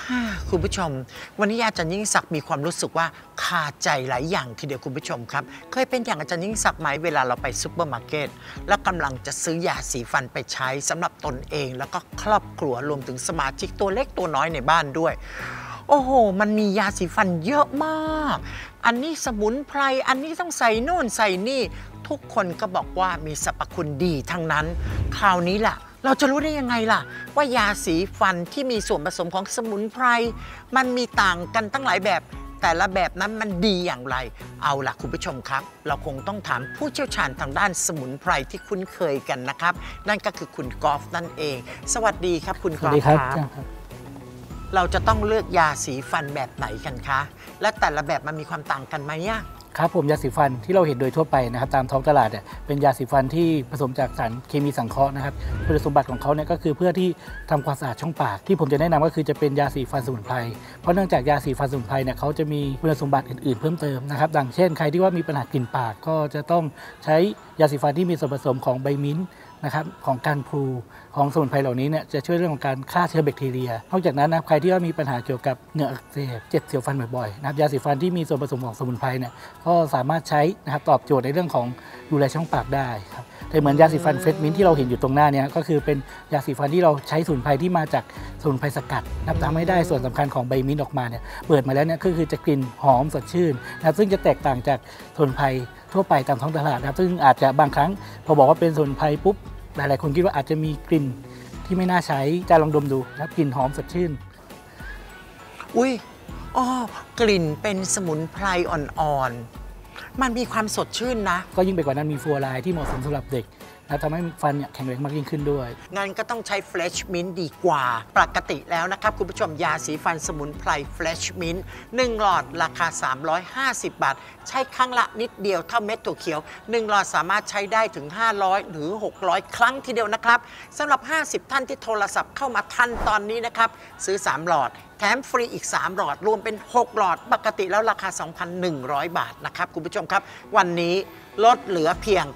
คุณผู้ชมวันนี้อาจารย์ยิ่งศักดิ์มีความรู้สึกว่าคาใจหลายอย่างทีเดียวคุณผู้ชมครับเคยเป็นอย่างอาจารย์ยิ่งศักดิ์ไหมเวลาเราไปซุปเปอร์มาร์เก็ตแล้วกำลังจะซื้อยาสีฟันไปใช้สำหรับตนเองแล้วก็ครอบครัวรวมถึงสมาชิกตัวเล็กตัวน้อยในบ้านด้วยโอ้โหมันมียาสีฟันเยอะมากอันนี้สมุนไพรอันนี้ต้องใส่โน่นใส่นี่ทุกคนก็บอกว่ามีสรรพคุณดีทั้งนั้นคราวนี้ล่ะเราจะรู้ได้ยังไงล่ะว่ายาสีฟันที่มีส่วนผสมของสมุนไพรมันมีต่างกันตั้งหลายแบบแต่ละแบบนั้นมันดีอย่างไรเอาล่ะคุณผู้ชมครับเราคงต้องถามผู้เชี่ยวชาญทางด้านสมุนไพรที่คุ้นเคยกันนะครับนั่นก็คือคุณกอล์ฟนั่นเองสวัสดีครับคุณกอล์ฟครับเราจะต้องเลือกยาสีฟันแบบไหนกันคะและแต่ละแบบมันมีความต่างกันไหมเนี่ยครับผมยาสีฟันที่เราเห็นโดยทั่วไปนะครับตามท้องตลาดเนี่ยเป็นยาสีฟันที่ผสมจากสารเคมีสังเคราะห์นะครับคุณสมบัติของเขาเนี่ยก็คือเพื่อที่ทำความสะอาดช่องปากที่ผมจะแนะนำก็คือจะเป็นยาสีฟันสมุนไพรเพราะเนื่องจากยาสีฟันสมุนไพรเนี่ยเขาจะมีคุณสมบัติอื่นๆเพิ่มเติมนะครับดังเช่นใครที่ว่ามีปัญหากลิ่นปากก็จะต้องใช้ยาสีฟันที่มีส่วนผสมของใบมิ้นท์นะครับของการพลูของสมุนไพรเหล่านี้เนี่ยจะช่วยเรื่องของการฆ่าเชื้อแบคทีเรียนอกจากนั้นนะใครที่ว่ามีปัญหาเกี่ยวกับเหงือกอักเสบเจ็บเสียวฟันบ่อยๆนะครับยาสีฟันที่มีส่วนผสมของสมุนไพรเนี่ยก็สามารถใช้นะครับตอบโจทย์ในเรื่องของดูแลช่องปากได้ครับแต่เหมือนยาสีฟันเฟสมินที่เราเห็นอยู่ตรงหน้านี้ก็คือเป็นยาสีฟันที่เราใช้สมุนไพรที่มาจากสมุนไพรสกัดนับทำให้ได้ส่วนสำคัญของใบมิ้นออกมาเนี่ยเปิดมาแล้วเนี่ยก็คือจะกลิ่นหอมสดชื่นนะซึ่งจะแตกต่างจากสมุนไพรทั่วไปตามท้องตลาดนะครับซึ่งอาจจะบางครั้งพอบอกว่าเป็นสมุนไพรปุ๊บหลายๆคนคิดว่าอาจจะมีกลิ่นที่ไม่น่าใช้จะลองดมดูนะครับกลิ่นหอมสดชื่นอุ้ยอ๋อกลิ่นเป็นสมุนไพรอ่อนๆมันมีความสดชื่นนะก็ยิ่งไปกว่านั้นมีฟลูออไรด์ที่เหมาะสมสำหรับเด็กนะทำให้ฟันเนี่ยแข็งแรงมากยิ่งขึ้นด้วยงั้นก็ต้องใช้ Fresh Mint ดีกว่าปกติแล้วนะครับคุณผู้ชมยาสีฟันสมุนไพร Fresh Mint 1 หลอดราคา350 บาทใช้ครั้งละนิดเดียวเท่าเม็ดถั่วเขียว1 หลอดสามารถใช้ได้ถึง500หรือ600 ครั้งทีเดียวนะครับสำหรับ50 ท่านที่โทรศัพท์เข้ามาทันตอนนี้นะครับซื้อ3 หลอดแถมฟรีอีก3 หลอดรวมเป็น6 หลอดปกติแล้วราคา 2,100 บาทนะครับคุณผู้ชมครับวันนี้ลดเหลือเพียง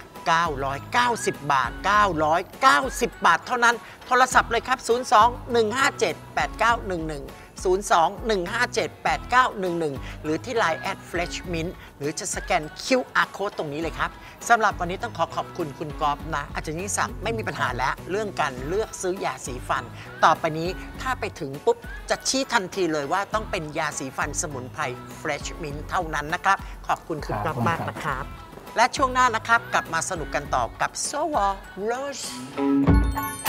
990 บาท990 บาทเท่านั้นโทรศัพท์เลยครับ 02-157-8911 02-157-8911 หรือที่ Line @freshmint หรือจะสแกน QR Code ตรงนี้เลยครับสำหรับวันนี้ต้องขอบคุณคุณกอล์ฟนะอาจารย์ยิ่งศักดิ์ไม่มีปัญหาแล้วเรื่องการเลือกซื้อยาสีฟันต่อไปนี้ถ้าไปถึงปุ๊บจะชี้ทันทีเลยว่าต้องเป็นยาสีฟันสมุนไพร Fresh Mint เท่านั้นนะครับขอบคุณคุณกอล์ฟมากนะครับและช่วงหน้านะครับกลับมาสนุกกันต่อกับ So War Rush